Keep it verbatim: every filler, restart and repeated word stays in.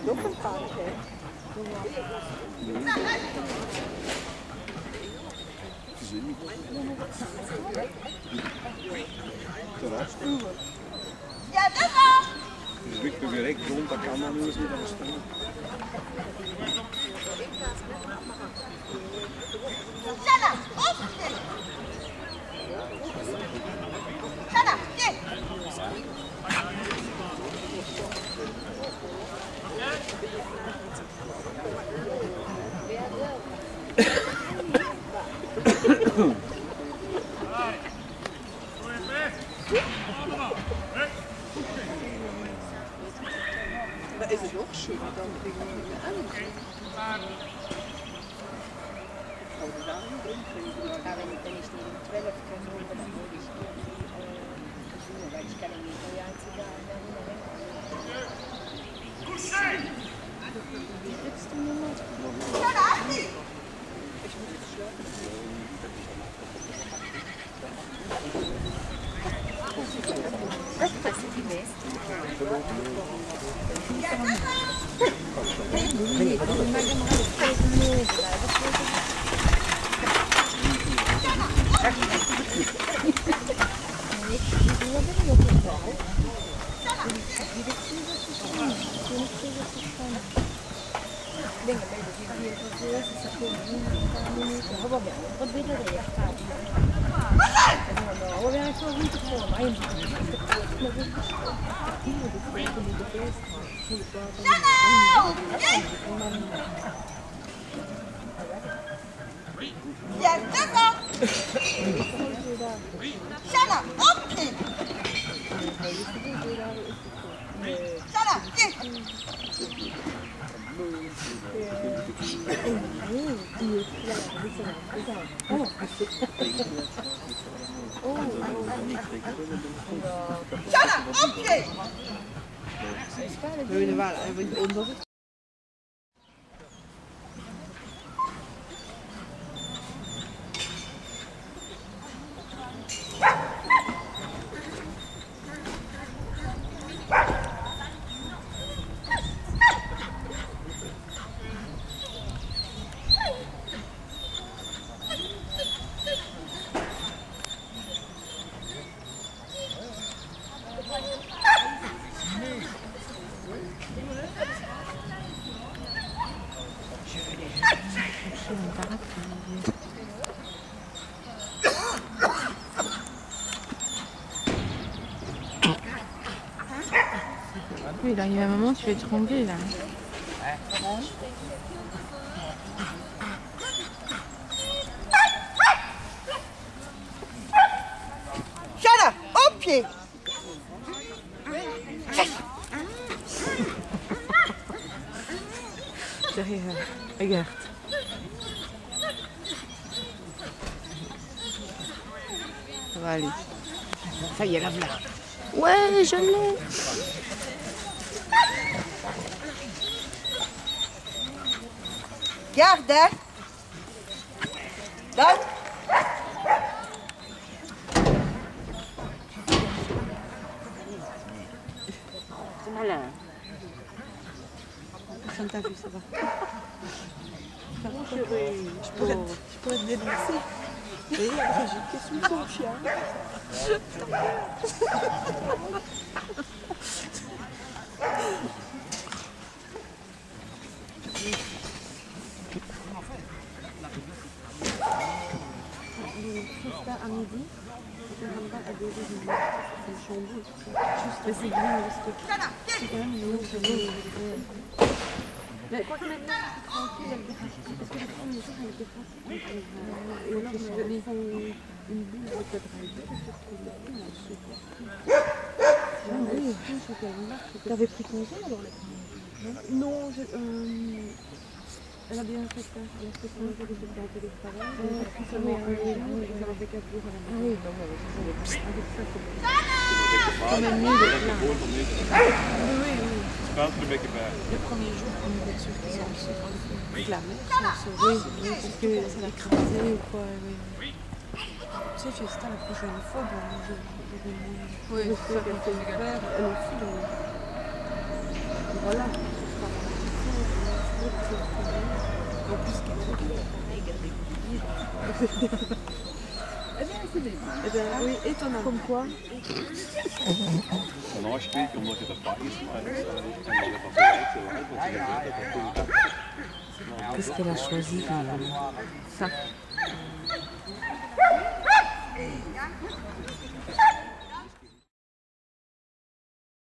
ook een paard, hè? Ja, dat wel! Dus ik ben direct rond, dat kan dan nu eens niet aan staan. Sanna, op! Sanna, dit! Maar is het nog zo? Dan denk ik niet meer aan. Oh, de daar niet in. Ik ga weer meteen eens in twaalf kunnen worden voor die gezien, maar ik kan hem niet meer uit te gaan. Sanna, actie! Dat is best niet best. Wat wil je er echt uit? We werken zo goed voor mij. Ja, dat wel! Sanna, op! Sanna, dit! Sanna, op! We willen wel even onder. Oui, il arrive un moment, tu vas étrangler là. Sanna, op je! Derrière, regarde. Ça va aller. Ça y est, la voilà. Ouais, je l'ai. Garde! Dat! C'est malin. Personne t'a vu, ça va. Ça va, chérie. Je pourrais, je pourrais te dénoncer. Oui, j'ai une question de ton chien. Juste à midi, je ne rentre pas à deux heures. C'est le chamboule. Juste c'est bien parce que c'est quand même une autre chose. Mais quoi que maintenant, c'est tranquille, elle dépasse. Parce que la première jour, elle dépasse. Et alors, ils font une boule avec le driver. Ah oui, t'avais pris congé alors là? Non, je... Euh, elle a bien fait ça, bien fait ça, j'ai fait un télétravail. Elle a pris seulement un jour et ça m'a fait quatre jours à la maison. Ah oui, non, mais avec ça, c'est quand même mieux de plein. Oui, oui. Le premier jour, on est sûr qu'ils sont avec la mer. Oui, oui, parce que ça l'a crasé ou quoi, oui. Tu sais, Fiesta, la prochaine fois, bon, je vais me faire un peu faire, elle aussi, voilà. En plus, qu'elle Eh bien, écoutez. Eh bien, oui, étonnant. Comme quoi? Een afspreek omdat je dat vaak is. En dat is pas bereikt, want je hebt dat contact. Qu'est-ce qu'elle a choisi quand même? Ça.